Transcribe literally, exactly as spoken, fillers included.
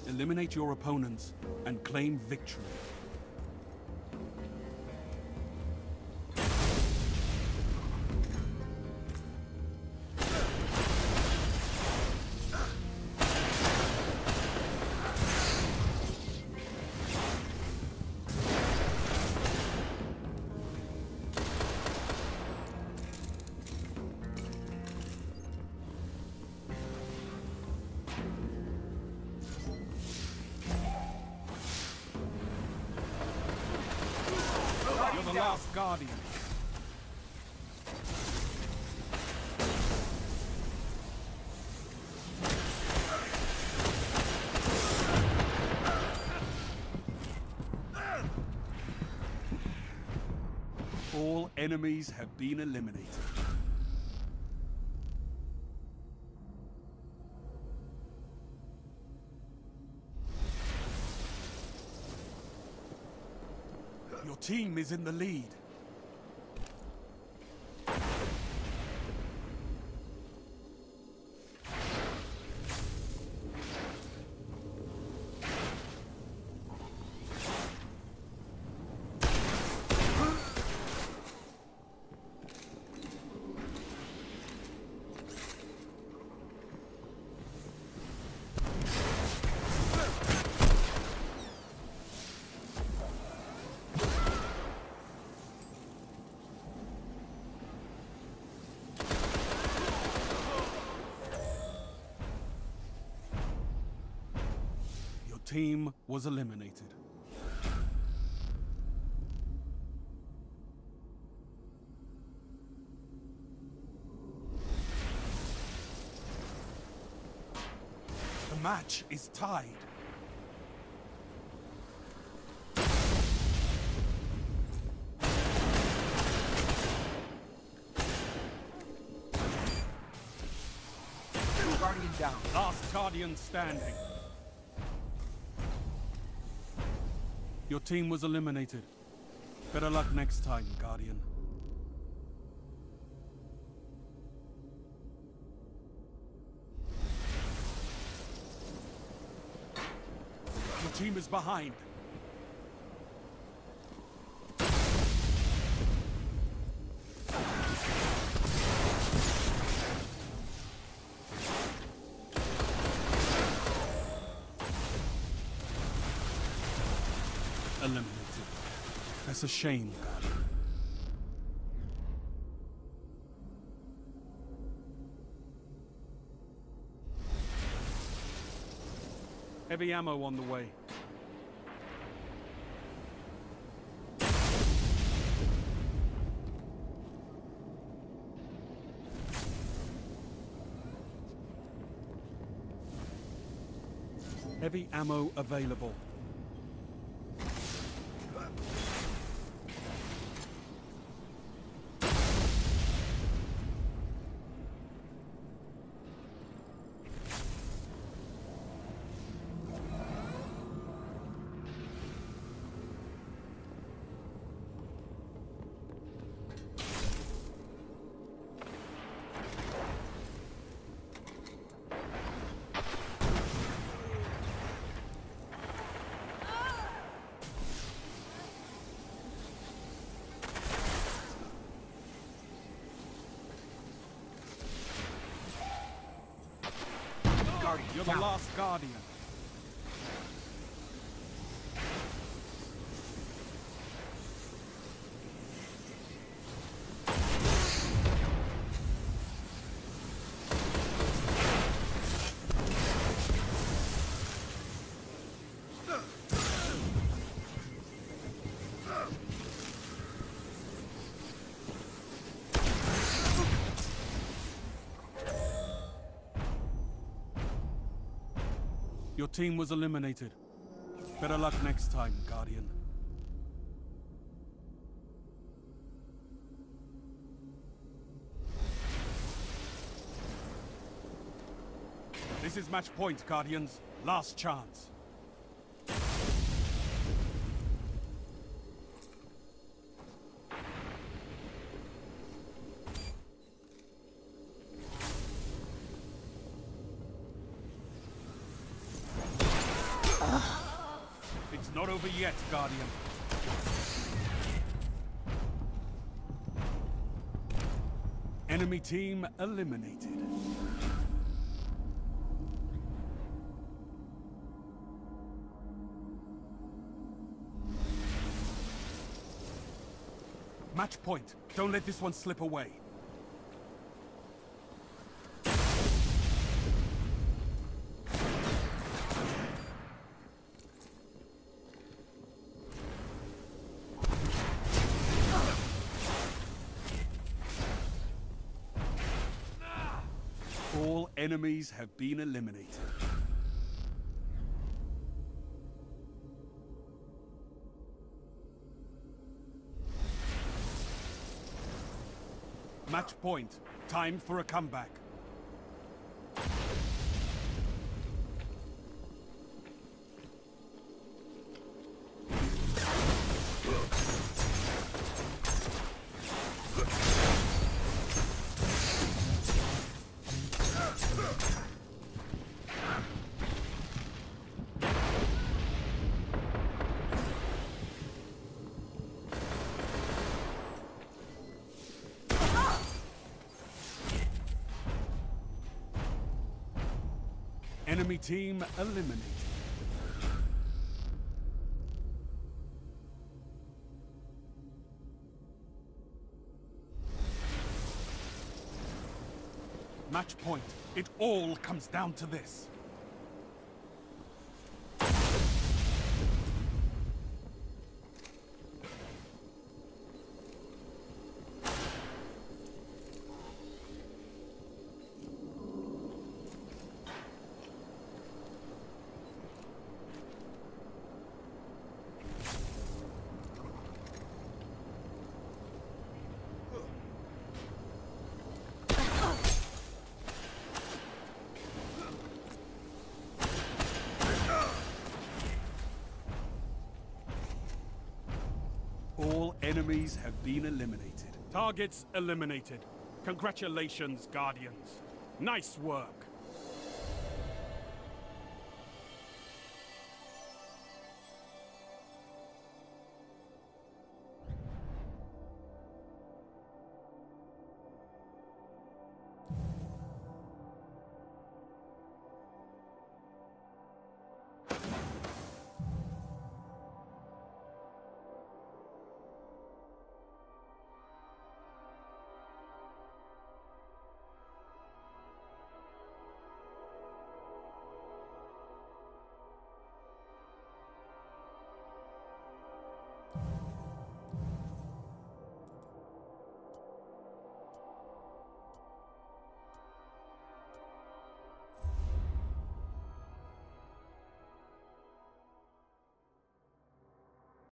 Eliminate your opponents and claim victory. You're the last guardian. All enemies have been eliminated. Your team is in the lead. Team was eliminated. The match is tied. Guardian down. Last Guardian standing. Your team was eliminated. Better luck next time, Guardian. Your team is behind. Eliminated. That's a shame, Guardian. Heavy ammo on the way. Heavy ammo available. You're the last Guardian. Your team was eliminated. Better luck next time, Guardian. This is match point, Guardians. Last chance. not over yet, Guardian. Enemy team eliminated. Match point. Don't let this one slip away. All enemies have been eliminated. Match point. Time for a comeback. Enemy team eliminated. Match point. It all comes down to this. All enemies have been eliminated. Targets eliminated. Congratulations, Guardians. Nice work.